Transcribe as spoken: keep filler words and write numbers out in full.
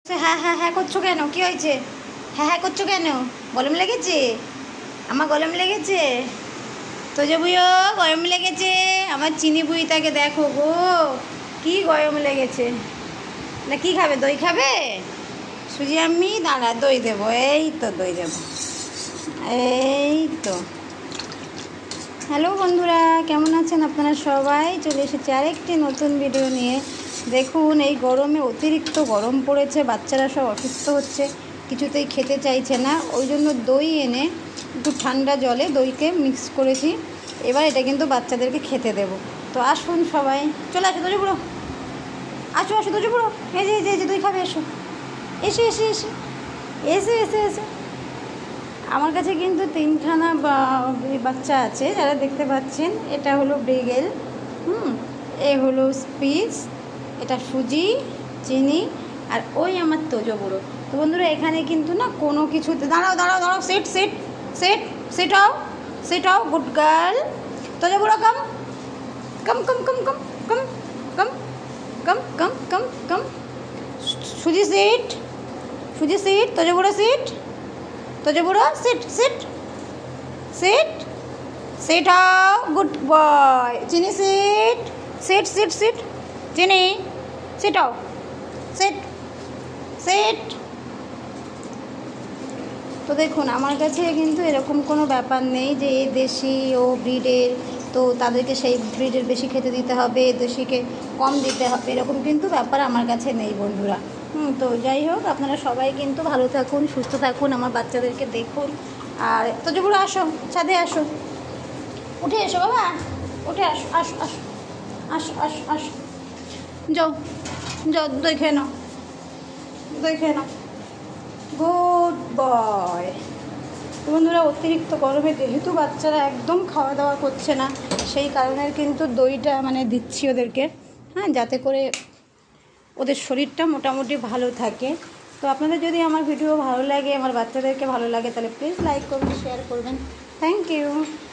হ্যাঁ হ্যাঁ হ্যাঁ করছো কেন? কি হয়েছে? হ্যাঁ হ্যাঁ করছো কেন? গরম লেগেছে? আমার গরম লেগেছে? তোজো বুইও গরম লেগেছে? আমার চিনি বুইটাকে দেখো গো, কি গরম লেগেছে। না কি খাবে? দই খাবে? সুজি আমি দাঁড়া দই দেবো, এই তো দই দেবো, এই তো। হ্যালো বন্ধুরা, কেমন আছেন আপনারা সবাই? চলে এসেছি আরেকটি নতুন ভিডিও নিয়ে। দেখুন, এই গরমে অতিরিক্ত গরম পড়েছে, বাচ্চারা সব অসুস্থ হচ্ছে, কিছুতেই খেতে চাইছে না। ওই জন্য দই এনে একটু ঠান্ডা জলে দইকে মিক্স করেছি। এবার এটা কিন্তু বাচ্চাদেরকে খেতে দেব। তো আসুন সবাই, চলে আসো দোজো বুড়ো, আসো আসো দোজো বুড়ো, এই যে এই যে দই খাবে, এসো এসে এসে এসে এসে এসে এসে আমার কাছে কিন্তু তিনখানা বাচ্চা আছে, যারা দেখতে পাচ্ছেন। এটা হলো ব্রিগেল, হুম এ হলো স্পিচ, এটা সুজি, চিনি, আর ওই আমার তোজো বুড়ো। তো বন্ধুরা, এখানে কিন্তু না কোনো কিছুতে দাঁড়াও দাঁড়াও দাঁড়াও সেট সেট সেট সেট হও সেট হও, গুড গার্ল। তোজো বুড়ো কম কম কম কম কম কম কম কম কম কম কম সুজি সিট, সুজি সিট, তোজো বুড়ো সিট, তোজো বুড়ো সিট সিট সিট সিট হও, গুড বয়। চিনি সিট সিট সিট সিট চিনি সিট হও, সিট সিট। তো দেখুন, আমার কাছে কিন্তু এরকম কোনো ব্যাপার নেই যে এ দেশি ও ব্রিডের, তো তাদেরকে সেই ব্রিডের বেশি খেতে দিতে হবে, দেশিকে কম দিতে হবে, এরকম কিন্তু ব্যাপার আমার কাছে নেই বন্ধুরা। হুম তো যাই হোক, আপনারা সবাই কিন্তু ভালো থাকুন, সুস্থ থাকুন, আমার বাচ্চাদেরকে দেখুন। আর তো যেগুলো আসো, ছাদে আসো, উঠে এসো বাবা, উঠে আসো আসো আসো আসো আসো আসো, যাও যাও দই খেয়ে নাও, দই খেয়ে নাও, গুড বয়। বন্ধুরা, অতিরিক্ত গরমে যেহেতু বাচ্চারা একদম খাওয়া দাওয়া করছে না, সেই কারণে কিন্তু দইটা মানে দিচ্ছি ওদেরকে, হ্যাঁ, যাতে করে ওদের শরীরটা মোটামুটি ভালো থাকে। তো আপনাদের যদি আমার ভিডিও ভালো লাগে, আমার বাচ্চাদেরকে ভালো লাগে, তাহলে প্লিজ লাইক করবেন, শেয়ার করবেন। Thank you.